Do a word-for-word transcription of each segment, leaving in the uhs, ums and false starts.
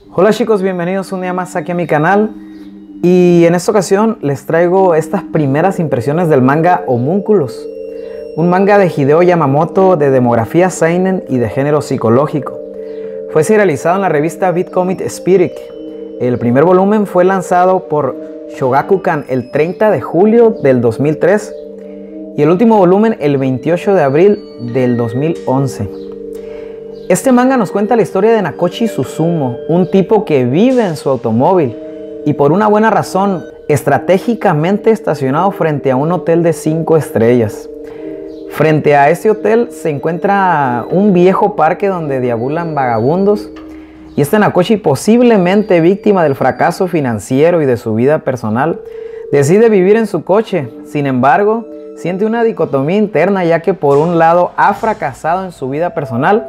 Hola chicos, bienvenidos un día más aquí a mi canal. Y en esta ocasión les traigo estas primeras impresiones del manga Homúnculos, un manga de Hideo Yamamoto de demografía seinen y de género psicológico. Fue serializado en la revista Beat Comic Spirit. El primer volumen fue lanzado por Shogakukan el treinta de julio del dos mil tres y el último volumen el veintiocho de abril del dos mil once. Este manga nos cuenta la historia de Nakoshi Suzumo, un tipo que vive en su automóvil y por una buena razón, estratégicamente estacionado frente a un hotel de cinco estrellas. Frente a este hotel se encuentra un viejo parque donde deambulan vagabundos, y este Nakoshi, posiblemente víctima del fracaso financiero y de su vida personal, decide vivir en su coche. Sin embargo, siente una dicotomía interna, ya que por un lado ha fracasado en su vida personal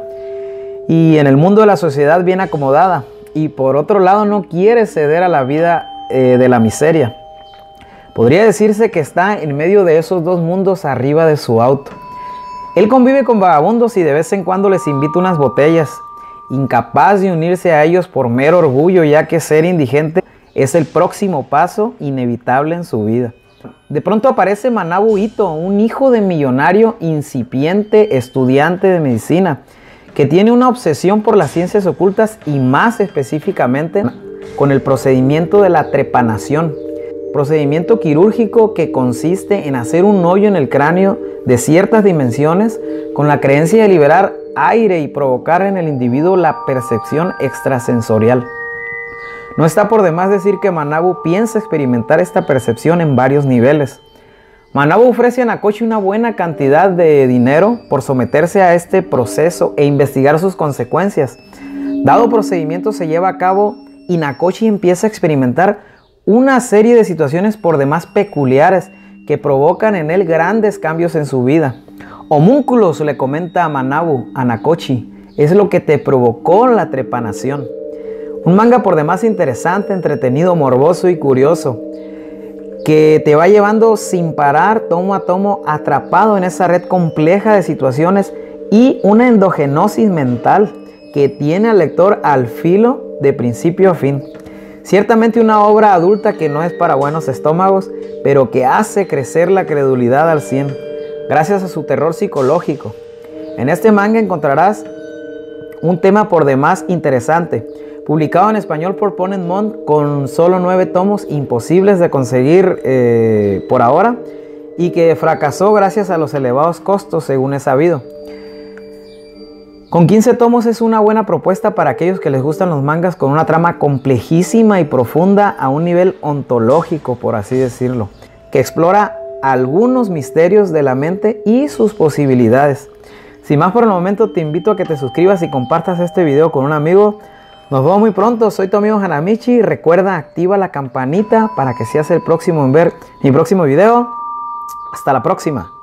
y en el mundo de la sociedad bien acomodada, y por otro lado no quiere ceder a la vida eh, de la miseria. Podría decirse que está en medio de esos dos mundos arriba de su auto. Él convive con vagabundos y de vez en cuando les invita unas botellas, incapaz de unirse a ellos por mero orgullo, ya que ser indigente es el próximo paso inevitable en su vida. De pronto aparece Manabu Ito, un hijo de millonario incipiente estudiante de medicina, que tiene una obsesión por las ciencias ocultas y más específicamente con el procedimiento de la trepanación, procedimiento quirúrgico que consiste en hacer un hoyo en el cráneo de ciertas dimensiones con la creencia de liberar aire y provocar en el individuo la percepción extrasensorial. No está por demás decir que Manabu piensa experimentar esta percepción en varios niveles. Manabu ofrece a Nakoshi una buena cantidad de dinero por someterse a este proceso e investigar sus consecuencias. Dado procedimiento se lleva a cabo y Nakoshi empieza a experimentar una serie de situaciones por demás peculiares que provocan en él grandes cambios en su vida. Homúnculos, le comenta a Manabu a Nakoshi, es lo que te provocó la trepanación. Un manga por demás interesante, entretenido, morboso y curioso, que te va llevando sin parar, tomo a tomo, atrapado en esa red compleja de situaciones y una endogenosis mental que tiene al lector al filo de principio a fin. Ciertamente una obra adulta que no es para buenos estómagos, pero que hace crecer la credulidad al cien, gracias a su terror psicológico. En este manga encontrarás un tema por demás interesante, publicado en español por Ponent Mon con solo nueve tomos, imposibles de conseguir eh, por ahora, y que fracasó gracias a los elevados costos, según es sabido. Con quince tomos es una buena propuesta para aquellos que les gustan los mangas con una trama complejísima y profunda a un nivel ontológico, por así decirlo, que explora algunos misterios de la mente y sus posibilidades. Sin más por el momento, te invito a que te suscribas y compartas este video con un amigo. Nos vemos muy pronto, soy tu amigo Hanamichi. Recuerda, activa la campanita para que seas el próximo en ver mi próximo video. Hasta la próxima.